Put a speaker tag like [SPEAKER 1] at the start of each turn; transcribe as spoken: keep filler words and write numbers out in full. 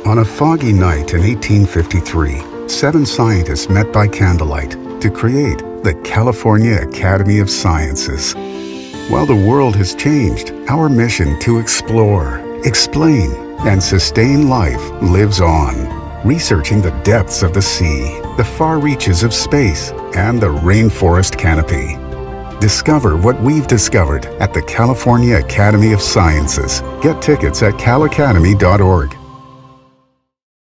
[SPEAKER 1] On a foggy night in eighteen fifty-three, seven scientists met by candlelight to create the California Academy of Sciences. While the world has changed, our mission to explore, explain, and sustain life lives on. Researching the depths of the sea, the far reaches of space, and the rainforest canopy. Discover what we've discovered at the California Academy of Sciences. Get tickets at cal academy dot org.